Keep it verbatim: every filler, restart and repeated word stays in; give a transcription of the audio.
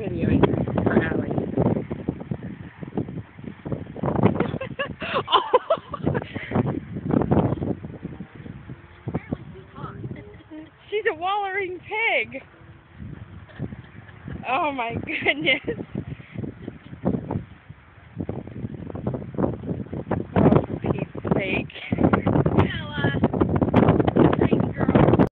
videoing for Allie. Oh! She's a wallering pig. Oh my goodness.